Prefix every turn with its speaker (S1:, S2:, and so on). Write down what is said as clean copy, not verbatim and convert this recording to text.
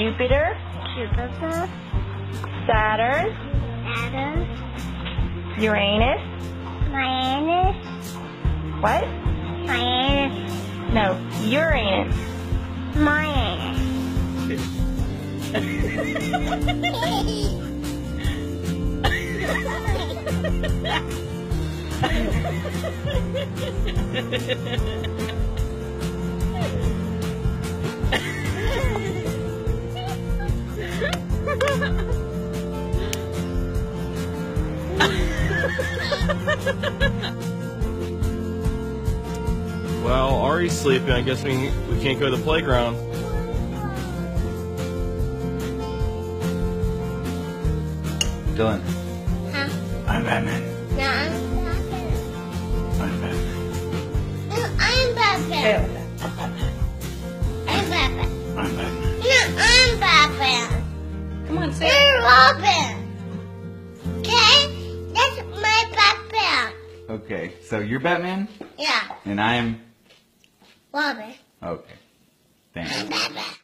S1: Jupiter,
S2: Jupiter,
S1: Saturn,
S2: Saturn,
S1: Uranus.
S2: Uranus,
S1: What?
S2: Uranus,
S1: No, Uranus.
S2: Uranus.
S3: Well, Ari's sleeping. I guess we can't go to the playground.
S4: Dylan.
S2: Huh?
S4: I'm Batman.
S2: No, I'm Batman.
S4: I'm Batman.
S2: No, I'm Batman. I'm Batman.
S4: I'm Batman.
S2: No, I'm Batman.
S1: Come on, say it.
S2: You're Robin. Okay? That's my Batman.
S4: Okay, so you're Batman,
S2: Yeah,
S4: and I'm...
S2: Robin.
S4: Okay. Thanks.
S2: I'm Batman.